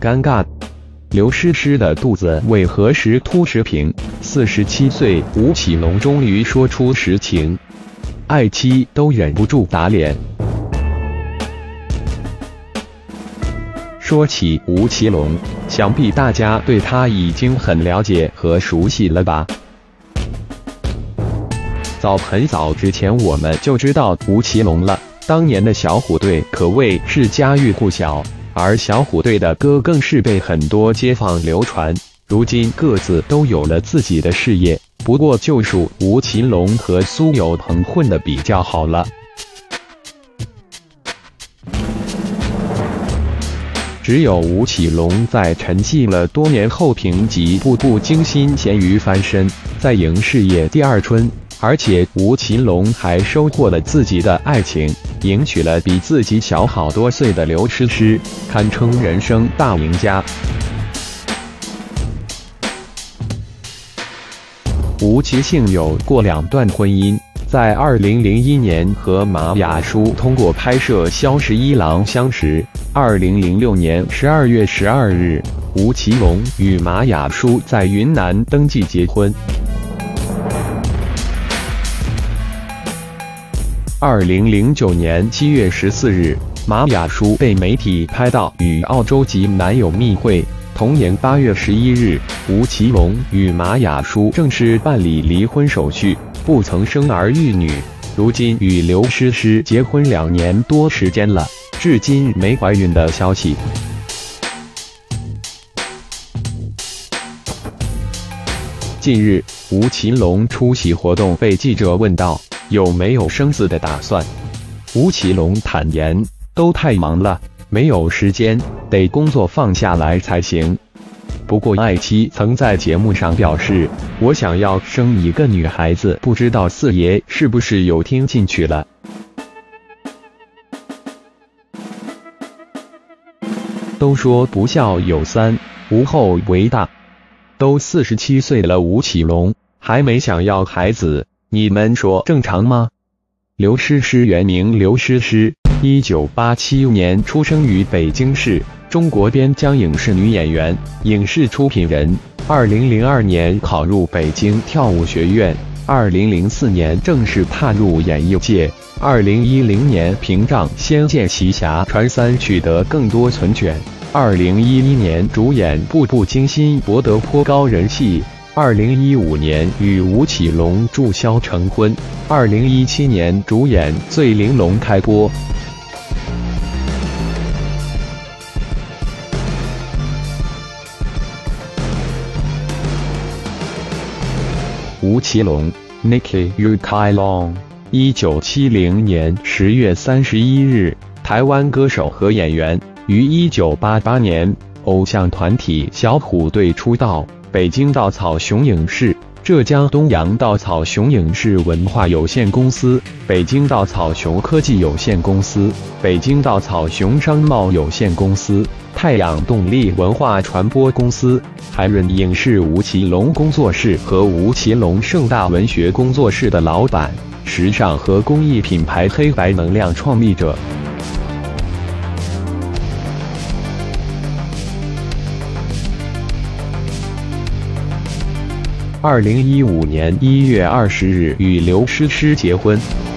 尴尬。刘诗诗的肚子为何时凸时平？47岁吴奇隆终于说出实情，爱妻都忍不住打脸。说起吴奇隆，想必大家对他已经很了解和熟悉了吧？很早之前我们就知道吴奇隆了，当年的小虎队可谓是家喻户晓。而小虎队的歌更是被很多街坊流传，如今各自都有了自己的事业，不过就属吴奇隆和苏有朋混得比较好了。只有吴奇隆在沉寂了多年后凭借《步步惊心》咸鱼翻身，再迎事业第二春。而且吴奇隆还收获了自己的爱情，迎娶了比自己小好多岁的刘诗诗，堪称人生大赢家。吴奇幸有过2段婚姻，在2001年和马雅舒通过拍摄《萧十一郎》相识。2006年12月12日，吴奇隆与马雅舒在云南登记结婚。2009年7月14日，马雅舒被媒体拍到与澳洲籍男友密会。同年8月11日，吴奇隆与马雅舒正式办理离婚手续，不曾生儿育女。如今与刘诗诗结婚2年多时间了，至今没怀孕的消息。近日，吴奇隆出席活动被记者问到有没有生子的打算，吴奇隆坦言，都太忙了，没有时间，得工作放下来才行。不过爱妻曾在节目上表示，我想要生一个女孩子，不知道四爷是不是有听进去了。都说不孝有三，无后为大。都47岁了，吴奇隆还没想要孩子，你们说正常吗？刘诗诗原名刘诗诗，1987年出生于北京市，中国边疆影视女演员、影视出品人。2002年考入北京跳舞学院，2004年正式踏入演艺界。2010年凭仗《仙剑奇侠传3》取得更多存卷。2011年主演《步步惊心》博得颇高人气。2015年与吴奇隆注销成婚。2017年主演《醉玲珑》开播。吴奇隆 Nicky Yu Kai Long，1970年10月31日，台湾歌手和演员，于1988年偶像团体小虎队出道，北京稻草熊影视、浙江东阳稻草熊影视文化有限公司、北京稻草熊科技有限公司、北京稻草熊商贸有限公司、太阳动力文化传播公司、海润影视吴奇隆工作室和吴奇隆盛大文学工作室的老板，时尚和公益品牌黑白能量创立者。2015年1月20日与刘诗诗结婚。